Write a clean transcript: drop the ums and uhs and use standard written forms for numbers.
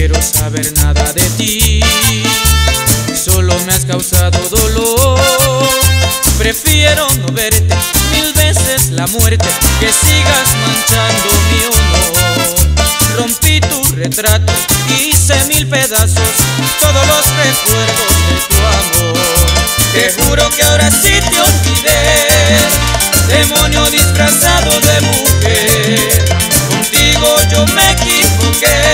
quiero saber nada de ti, solo me has causado dolor. Prefiero no verte, mil veces la muerte, que sigas manchando mi honor. Rompí tu retrato, hice mil pedazos todos los recuerdos de tu amor. Te juro que ahora sí te olvidé, demonio disfrazado de mujer. Contigo yo me equivoqué,